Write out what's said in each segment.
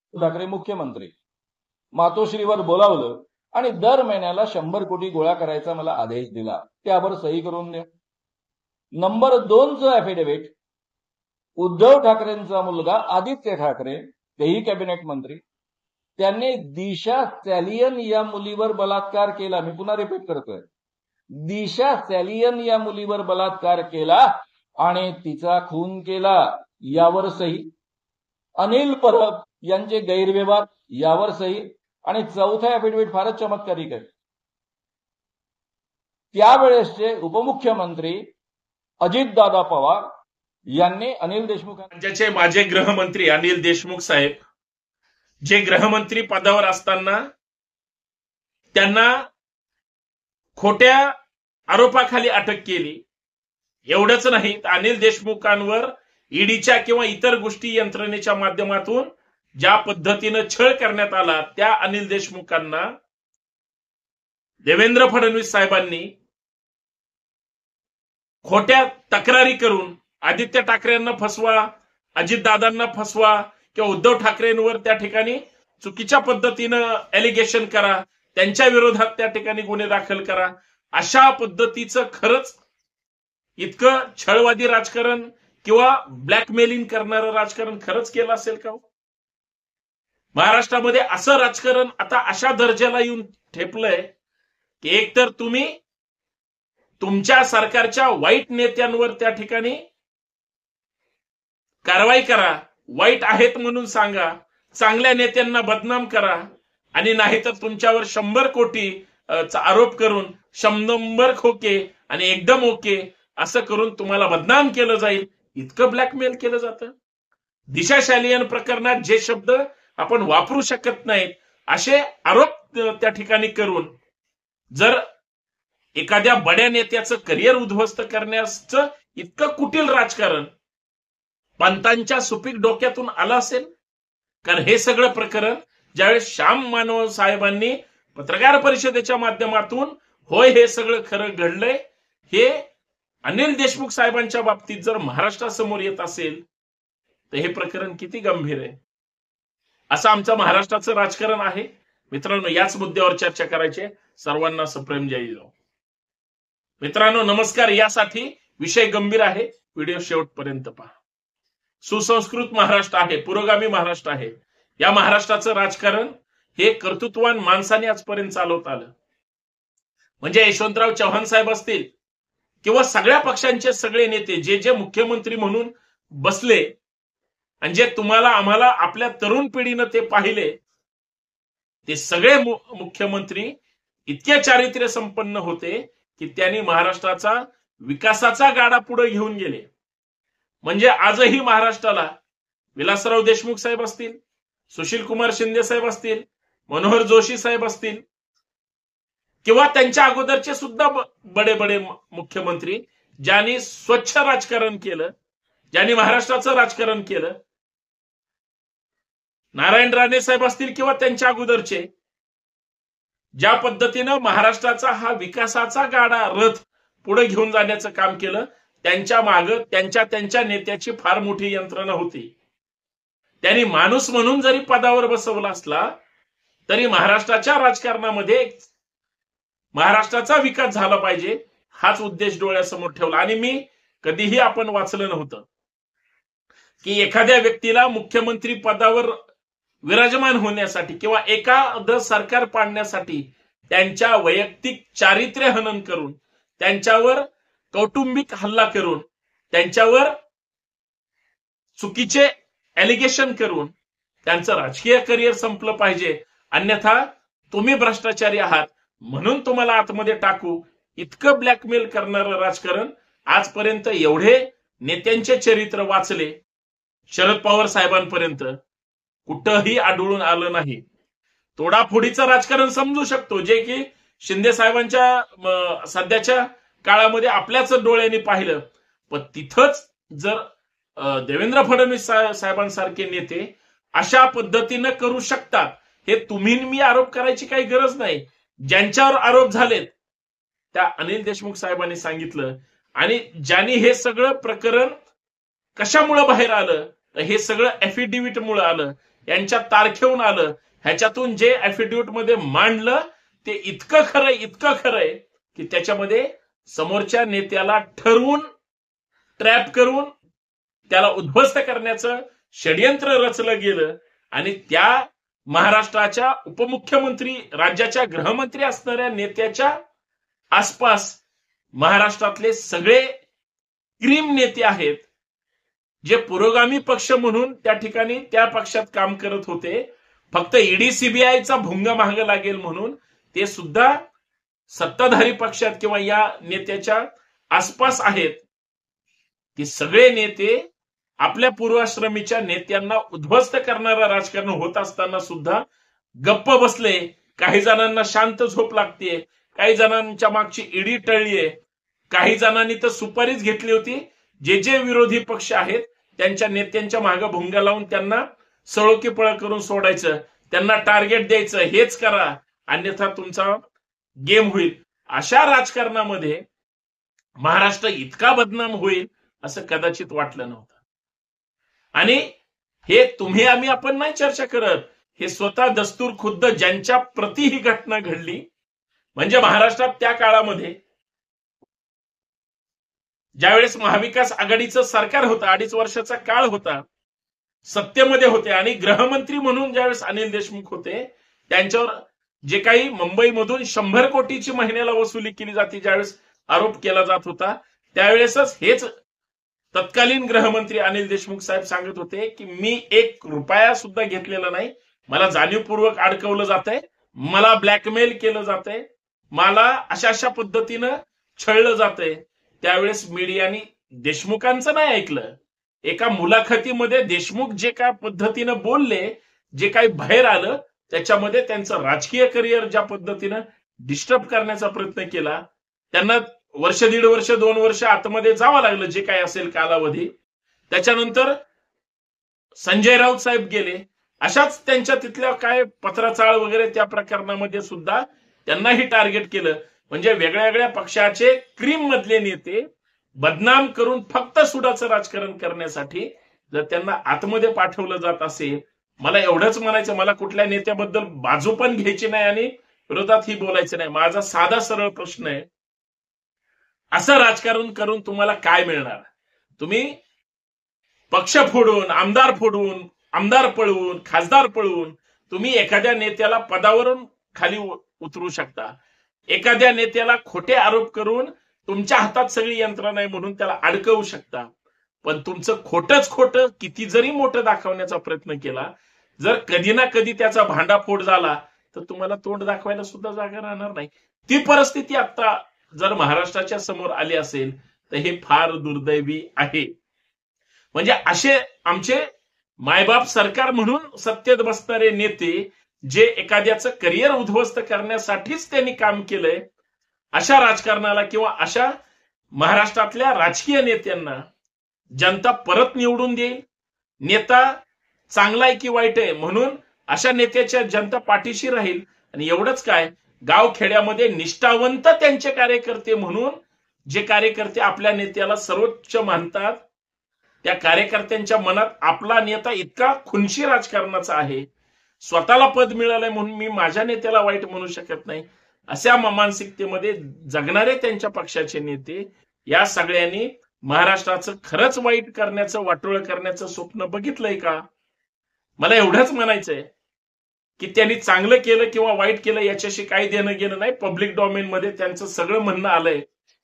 ठाकरे मुख्यमंत्री मातोश्रीवर बोलावलं आणि दर महिन्याला 100 कोटी गोळा करायचा मला आदेश दिला, त्यावर सही करून द्या. नंबर 2चं ॲफिडेव्हिट उद्धव ठाकरेंचा मुलगा आदित्य ठाकरे, तेही कॅबिनेट मंत्री, त्यांनी दिशा सॅलियन या मुलीवर बलात्कार केला. मी पुन्हा रिपीट करतोय, दिशा सॅलियन या मुलीवर बलात्कार केला आणि तिचा खून केला, यावर सही. अनिल परब यांचे गैरव्यवहार, यावर सही. आणि चौथा ॲफिडेव्हिट फारच चमत्कारिक आहे. त्यावेळेसचे उपमुख्यमंत्री अजितदादा पवार यांनी अनिल देशमुख, राज्याचे माजी गृहमंत्री अनिल देशमुख साहेब, जे गृहमंत्री पदावर असताना त्यांना खोट्या आरोपाखाली अटक केली. एवढंच नाही, अनिल देशमुखांवर ईडीच्या किंवा इतर गोष्टी यंत्रणेच्या माध्यमातून ज्या पद्धतीनं छळ करण्यात आला, त्या अनिल देशमुखांना देवेंद्र फडणवीस साहेबांनी खोट्या तक्रारी करून आदित्य ठाकरेंना फसवा, अजितदादांना फसवा किंवा उद्धव ठाकरेंवर त्या ठिकाणी चुकीच्या पद्धतीनं एलिगेशन करा, त्यांच्या विरोधात त्या ठिकाणी गुन्हे दाखल करा, अशा पद्धतीचं खरंच इतकं छळवादी राजकारण किंवा ब्लॅकमेलिंग करणारं राजकारण खरंच केलं असेल का? महाराष्ट्रामध्ये असं राजकारण आता अशा दर्जाला येऊन ठेपलंय की एकतर तुम्ही तुमच्या सरकारच्या वाईट नेत्यांवर त्या ठिकाणी कारवाई करा, वाईट आहेत म्हणून सांगा, चांगल्या नेत्यांना बदनाम करा, आणि नाहीतर तुमच्यावर 100 कोटी आरोप करून 100 खोके आणि एकदम ओके असं करून तुम्हाला बदनाम केलं जाईल, इतकं ब्लॅकमेल केलं जातं. दिशा सॅलियन प्रकरणात जे शब्द आपण वापरू शकत नाहीत असे आरोप त्या ठिकाणी करून जर एखाद्या बड्या नेत्याचं करिअर उद्ध्वस्त करण्याचं इतकं कुटील राजकारण पंतांच्या सुपीक डोक्यातून आलं असेल. कारण हे सगळं प्रकरण ज्यावेळेस श्याम मानव साहेबांनी पत्रकार परिषदेच्या माध्यमातून होय हे सगळं खरं घडलंय, हे अनिल देशमुख साहेबांच्या बाबतीत जर महाराष्ट्रासमोर येत असेल तर हे प्रकरण किती गंभीर आहे. असं आमचं महाराष्ट्राचं राजकारण आहे. मित्रांनो, याच मुद्द्यावर चर्चा करायची. सर्वांना सप्रेम जय जिजाऊ. मित्रांनो नमस्कार. यासाठी विषय गंभीर आहे, व्हिडिओ शेवटपर्यंत पहा. सुसंस्कृत महाराष्ट्र आहे, पुरोगामी महाराष्ट्र आहे. या महाराष्ट्राचं राजकारण हे कर्तृत्ववान माणसाने आजपर्यंत चालवत आलं. म्हणजे यशवंतराव चव्हाण साहेब असतील किंवा सगळ्या पक्षांचे सगळे नेते जे जे मुख्यमंत्री म्हणून बसले आणि जे तुम्हाला आम्हाला आपल्या तरुण पिढीनं ते पाहिले, ते सगळे मुख्यमंत्री इतके चारित्र्य संपन्न होते की त्यांनी महाराष्ट्राचा विकासाचा गाडा पुढे घेऊन गेले. म्हणजे आजही महाराष्ट्राला विलासराव देशमुख साहेब असतील, सुशील कुमार शिंदे साहेब असतील, मनोहर जोशी साहेब असतील किंवा त्यांच्या अगोदरचे सुद्धा बडे बडे मुख्यमंत्री ज्यांनी स्वच्छ राजकारण केलं, ज्यांनी महाराष्ट्राचं राजकारण केलं, नारायण राणे साहेब असतील किंवा त्यांच्या अगोदरचे, ज्या पद्धतीनं महाराष्ट्राचा हा विकासाचा गाडा रथ पुढे घेऊन जाण्याचं काम केलं, त्यांच्या मागे त्यांच्या नेत्याची फार मोठी यंत्रणा होती. त्यांनी माणूस म्हणून जरी पदावर बसवला असला तरी महाराष्ट्राच्या राजकारणामध्ये महाराष्ट्राचा विकास झाला पाहिजे हाच उद्देश डोळ्यासमोर ठेवला. आणि मी कधीही आपण वाचलं नव्हतं की एखाद्या व्यक्तीला मुख्यमंत्री पदावर विराजमान होण्यासाठी किंवा एखादं सरकार पाडण्यासाठी त्यांच्या वैयक्तिक चारित्र्य हनन करून, त्यांच्यावर कौटुंबिक हल्ला करून, त्यांच्यावर चुकीचे एलिगेशन करून त्यांचं राजकीय करिअर संपलं पाहिजे, अन्यथा तुम्ही भ्रष्टाचारी आहात म्हणून तुम्हाला आतमध्ये टाकू, इतकं ब्लॅकमेल करणारं राजकारण आजपर्यंत एवढे नेत्यांचे चरित्र वाचले शरद पवार साहेबांपर्यंत कुठंही आढळून नाही. तोडाफोडीचं राजकारण समजू शकतो, जे की शिंदे साहेबांच्या सध्याच्या काळामध्ये आपल्याच डोळ्यांनी पाहिलं, पण तिथंच जर देवेंद्र फडणवीस साहेबांसारखे नेते अशा पद्धतीनं करू शकतात, हे तुम्ही मी आरोप करायची काही गरज नाही. ज्यांच्यावर आरोप झालेत त्या अनिल देशमुख साहेबांनी सांगितलं. आणि ज्यांनी हे सगळं प्रकरण कशामुळे बाहेर आलं, हे सगळं ॲफिडेव्हिट मुळे आलं. यांच्या तारखेहून आलं, ह्याच्यातून जे ऍफिडेव्हिट मध्ये मांडलं ते इतकं खरंय की त्याच्यामध्ये समोरच्या नेत्याला ठरवून ट्रॅप करून त्याला उद्ध्वस्त करण्याचं षडयंत्र रचलं गेलं आणि त्या महाराष्ट्राच्या उपमुख्यमंत्री, राज्याच्या गृहमंत्री असणाऱ्या नेत्याच्या आसपास महाराष्ट्रातले सगळे क्रीम नेते आहेत, जे पुरोगामी पक्ष म्हणून त्या ठिकाणी त्या पक्षात काम करत होते, फक्त ईडी सीबीआयचा भुंगा महाग लागेल म्हणून ते सुद्धा सत्ताधारी पक्षात किंवा या नेत्याच्या आसपास आहेत, की सगळे नेते आपल्या पूर्वाश्रमीच्या नेत्यांना उद्ध्वस्त करणारा राजकारण होत असताना सुद्धा गप्प बसले. काही जणांना शांत झोप लागते, काही जणांच्या मागची ईडी टळलीये, काही जणांनी तर सुपारीच घेतली होती. जे जे विरोधी पक्ष आहेत त्यांच्या नेत्यांच्या मागे भुंगा लावून त्यांना सळोकी पळ करून सोडायचं, त्यांना टार्गेट द्यायचं, हेच करा अन्यथा तुमचा गेम होईल. अशा राजकारणामध्ये महाराष्ट्र इतका बदनाम होईल असं कदाचित वाटलं नव्हतं. आणि हे तुम्ही आम्ही आपण नाही चर्चा करत, हे स्वतः दस्तूर खुद्द ज्यांच्या प्रती ही घटना घडली, म्हणजे महाराष्ट्रात त्या काळामध्ये ज्यावेळेस महाविकास आघाडीचं सरकार होतं, 2.5 वर्षाचा काळ होता, सत्तेमध्ये होते आणि गृहमंत्री म्हणून ज्यावेळेस अनिल देशमुख होते, त्यांच्यावर जे काही मुंबईमधून 100 कोटीची महिन्याला वसुली केली जाते ज्यावेळेस आरोप केला जात होता, त्यावेळेसच हेच तत्कालीन गृहमंत्री अनिल देशमुख साहेब सांगत होते की मी 1 रुपया सुद्धा घेतलेला नाही, मला जाणीवपूर्वक अडकवलं जातंय, मला ब्लॅकमेल केलं जातंय, मला अशा पद्धतीनं छळलं जातंय. त्यावेळेस मीडियानी देशमुखांचं नाही ऐकलं. एका मुलाखतीमध्ये देशमुख जे काय पद्धतीनं बोलले, जे काही बाहेर आलं, त्याच्यामध्ये त्यांचं राजकीय करिअर ज्या पद्धतीनं डिस्टर्ब करण्याचा प्रयत्न केला, त्यांना 1, 1.5 वर्ष 2 वर्ष आतमध्ये जावं लागलं, जे काय असेल कालावधी. त्याच्यानंतर संजय राऊत साहेब गेले, अशाच त्यांच्या तिथल्या काय पत्राचाळ वगैरे त्या प्रकरणामध्ये सुद्धा त्यांनाही टार्गेट केलं. म्हणजे वेगळ्या वेगळ्या पक्षाचे क्रीम मधले नेते बदनाम करून फक्त सुडाचं राजकारण करण्यासाठी जर त्यांना आतमध्ये पाठवलं जात असेल, मला एवढंच म्हणायचं, मला कुठल्या नेत्याबद्दल बाजू पण घ्यायची नाही आणि विरोधातही बोलायचं नाही. माझा साधा सरळ प्रश्न आहे, असं राजकारण करून तुम्हाला काय मिळणार? तुम्ही पक्ष फोडून, आमदार पळवून, खासदार पळवून तुम्ही एखाद्या नेत्याला पदावरून खाली उतरू शकता, एखाद्या नेत्याला खोटे आरोप करून तुमच्या हातात सगळी यंत्रणा आहे म्हणून त्याला अडकवू शकता. पण तुमचं खोटं किती जरी मोठं दाखवण्याचा प्रयत्न केला, जर कधी ना कधी त्याचा भांडाफोड झाला तर तुम्हाला तोंड दाखवायला सुद्धा जागा राहणार नाही. ती परिस्थिती आता जर महाराष्ट्राच्या समोर आली असेल तर हे फार दुर्दैवी आहे. म्हणजे असे आमचे मायबाप सरकार म्हणून सत्तेत बसणारे नेते, जे एखाद्याचं करिअर उद्ध्वस्त करण्यासाठीच त्यांनी काम केलंय, अशा राजकारणाला किंवा अशा महाराष्ट्रातल्या राजकीय नेत्यांना जनता परत निवडून देईल. नेता चांगला आहे की वाईट आहे म्हणून अशा नेत्याच्या जनता पाठीशी राहील. आणि एवढंच काय, गाव खेड्यामध्ये निष्ठावंत त्यांचे कार्यकर्ते म्हणून जे कार्यकर्ते आपल्या नेत्याला सर्वोच्च मानतात, त्या कार्यकर्त्यांच्या मनात आपला नेता इतका खुनशी राजकारणाचा आहे, स्वतःला पद मिळालंय म्हणून मी माझ्या नेत्याला वाईट म्हणू शकत नाही, अशा मानसिकतेमध्ये जगणारे त्यांच्या पक्षाचे नेते, या सगळ्यांनी महाराष्ट्राचं खरंच वाईट करण्याचं, वाटोळं करण्याचं स्वप्न बघितलंय का? मला एवढंच म्हणायचंय की त्यांनी चांगलं केलं किंवा वाईट केलं याच्याशी काही देणं घेणं नाही. पब्लिक डोमेनमध्ये त्यांचं सगळं म्हणणं आलंय.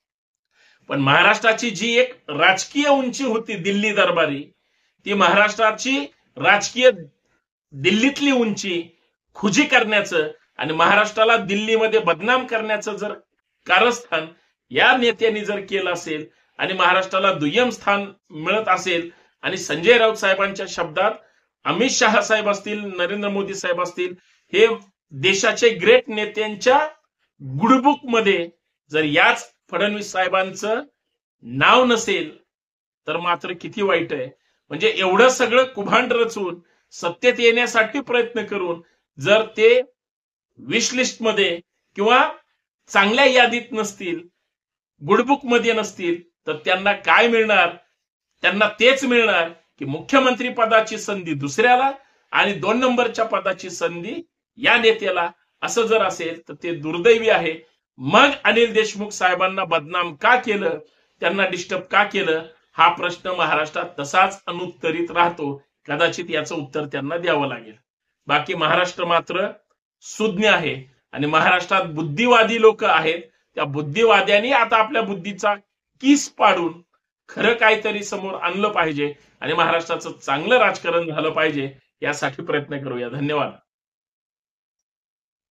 पण महाराष्ट्राची जी एक राजकीय उंची होती दिल्ली दरबारी, ती महाराष्ट्राची राजकीय दिल्लीतली उंची खुजी करण्याचं आणि महाराष्ट्राला दिल्लीमध्ये बदनाम करण्याचं जर कारस्थान या नेत्यांनी जर केलं असेल आणि महाराष्ट्राला दुय्यम स्थान मिळत असेल, आणि संजय राऊत साहेबांच्या शब्दात अमित शहा साहेब असतील, नरेंद्र मोदी साहेब असतील, हे देशाचे ग्रेट नेत्यांच्या गुडबुक मध्ये जर याच फडणवीस साहेबांचं नाव नसेल तर मात्र किती वाईट आहे. म्हणजे एवढं सगळं कुभांड रचून सत्तेत येण्यासाठी प्रयत्न करून जर ते विश लिस्ट मध्ये किंवा चांगल्या यादीत नसतील, गुडबुक मध्ये नसतील, तर त्यांना काय मिळणार? त्यांना तेच मिळणार की मुख्यमंत्री पदाची संधी दुसऱ्याला आणि 2 नंबरच्या पदाची संधी या नेत्याला, असं जर असेल तर ते दुर्दैवी आहे. मग अनिल देशमुख साहेबांना बदनाम का केलं, त्यांना डिस्टर्ब का केलं, हा प्रश्न महाराष्ट्रात तसाच अनुत्तरित राहतो. कदाचित याचं उत्तर त्यांना द्यावं लागेल. बाकी महाराष्ट्र मात्र सुज्ञ आहे आणि महाराष्ट्रात बुद्धिवादी लोक आहेत. त्या बुद्धिवाद्यांनी आता आपल्या बुद्धीचा कीस पाडून खरं काहीतरी समोर आणलं पाहिजे आणि महाराष्ट्राचं चांगलं राजकारण झालं पाहिजे, यासाठी प्रयत्न करूया. धन्यवाद.